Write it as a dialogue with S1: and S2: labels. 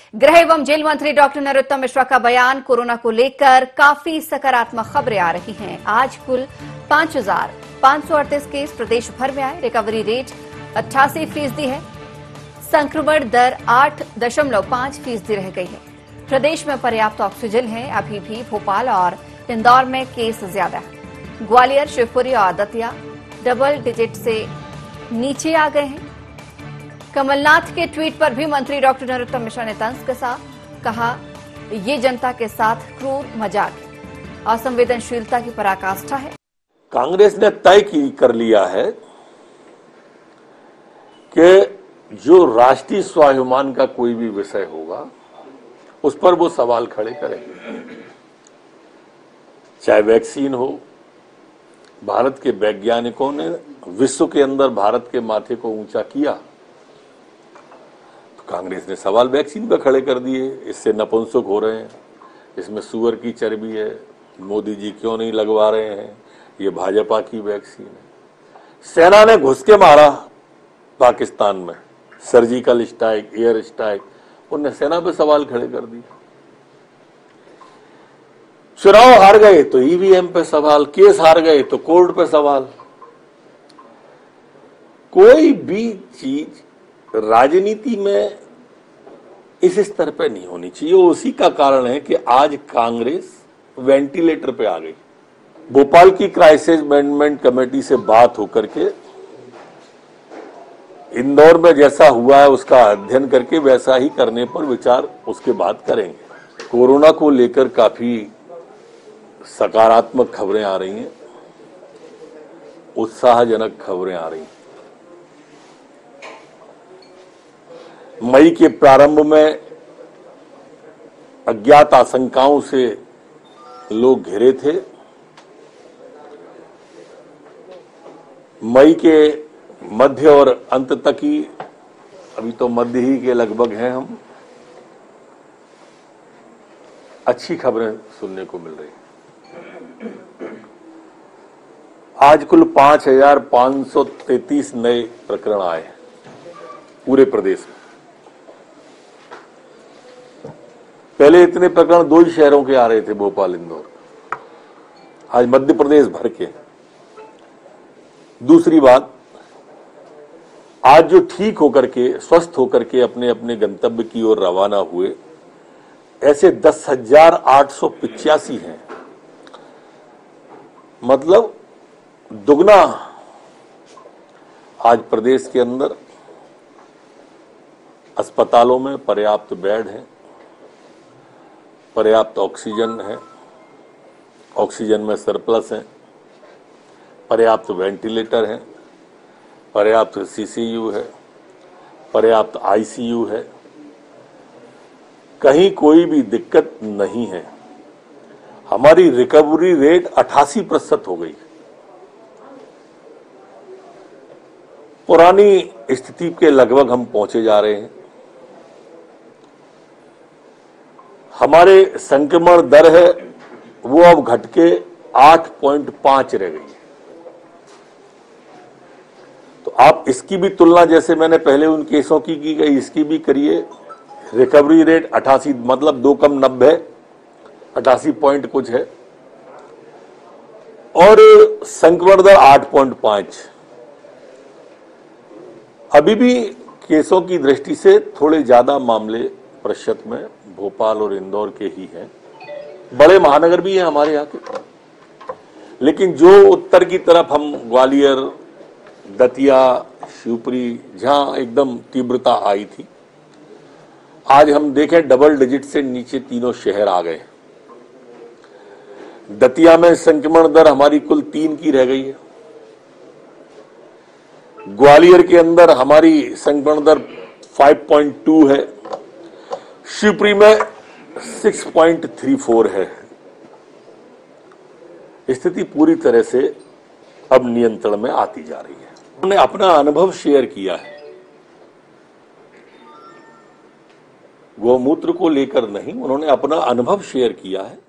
S1: गृह एवं जेल मंत्री डॉक्टर नरोत्तम मिश्रा का बयान। कोरोना को लेकर काफी सकारात्मक खबरें आ रही हैं। आज कुल 5,538 केस प्रदेश भर में आए। रिकवरी रेट 88% है। संक्रमण दर 8.5% रह गई है। प्रदेश में पर्याप्त ऑक्सीजन है। अभी भी भोपाल और इंदौर में केस ज्यादा है। ग्वालियर, शिवपुरी और दतिया डबल डिजिट से नीचे आ गए हैं। कमलनाथ के ट्वीट पर भी मंत्री डॉक्टर नरोत्तम मिश्रा ने तंज कसा। कहा, ये जनता के साथ क्रूर मजाक है, असंवेदनशीलता की पराकाष्ठा है।
S2: कांग्रेस ने तय कर लिया है कि जो राष्ट्रीय स्वाभिमान का कोई भी विषय होगा उस पर वो सवाल खड़े करेंगे। चाहे वैक्सीन हो, भारत के वैज्ञानिकों ने विश्व के अंदर भारत के माथे को ऊंचा किया, कांग्रेस ने सवाल वैक्सीन पे खड़े कर दिए। इससे नपुंसक हो रहे हैं, इसमें सुअर की चर्बी है, मोदी जी क्यों नहीं लगवा रहे हैं, ये भाजपा की वैक्सीन है। सेना ने घुस के मारा पाकिस्तान में, सर्जिकल स्ट्राइक, एयर स्ट्राइक, उन्हें सेना पे सवाल खड़े कर दिए। चुनाव हार गए तो ईवीएम पे सवाल, केस हार गए तो कोर्ट पे सवाल। कोई भी चीज राजनीति में इस स्तर पे नहीं होनी चाहिए। उसी का कारण है कि आज कांग्रेस वेंटिलेटर पे आ गई। भोपाल की क्राइसिस मैनेजमेंट कमेटी से बात होकर के इंदौर में जैसा हुआ है उसका अध्ययन करके वैसा ही करने पर विचार उसके बाद करेंगे। कोरोना को लेकर काफी सकारात्मक खबरें आ रही हैं, उत्साहजनक खबरें आ रही हैं। मई के प्रारंभ में अज्ञात आशंकाओं से लोग घिरे थे। मई के मध्य और अंत तक ही, अभी तो मध्य ही के लगभग हैं हम, अच्छी खबरें सुनने को मिल रही। आज कुल 5,533 नए प्रकरण आए हैं पूरे प्रदेश में। पहले इतने प्रकरण 2 ही शहरों के आ रहे थे, भोपाल, इंदौर। आज मध्य प्रदेश भर के। दूसरी बात, आज जो ठीक होकर के, स्वस्थ होकर के अपने अपने गंतव्य की ओर रवाना हुए, ऐसे 10,885 हैं। मतलब दुगना आज प्रदेश के अंदर अस्पतालों में पर्याप्त बेड है, पर्याप्त ऑक्सीजन है, ऑक्सीजन में सरप्लस है, पर्याप्त वेंटिलेटर है, पर्याप्त सीसीयू है, पर्याप्त आईसीयू है। कहीं कोई भी दिक्कत नहीं है। हमारी रिकवरी रेट 88% हो गई। पुरानी स्थिति के लगभग हम पहुंचे जा रहे हैं। हमारे संक्रमण दर है वो अब घट के 8.5 रह गई है। तो आप इसकी भी तुलना, जैसे मैंने पहले उन केसों की गई, इसकी भी करिए। रिकवरी रेट 88, मतलब 2 कम 90, 88 पॉइंट कुछ है, और संक्रमण दर 8.5। अभी भी केसों की दृष्टि से थोड़े ज्यादा मामले प्रतिशत में भोपाल और इंदौर के ही हैं। बड़े महानगर भी हैं हमारे यहाँ के, लेकिन जो उत्तर की तरफ हम ग्वालियर, दतिया, शिवपुरी, जहां एकदम तीव्रता आई थी, आज हम देखें डबल डिजिट से नीचे तीनों शहर आ गए। दतिया में संक्रमण दर हमारी कुल 3 की रह गई है। ग्वालियर के अंदर हमारी संक्रमण दर 5.2 है। शिवपुरी में 6.34 है। स्थिति पूरी तरह से अब नियंत्रण में आती जा रही है। उन्होंने अपना अनुभव शेयर किया है, गोमूत्र को लेकर नहीं, उन्होंने अपना अनुभव शेयर किया है।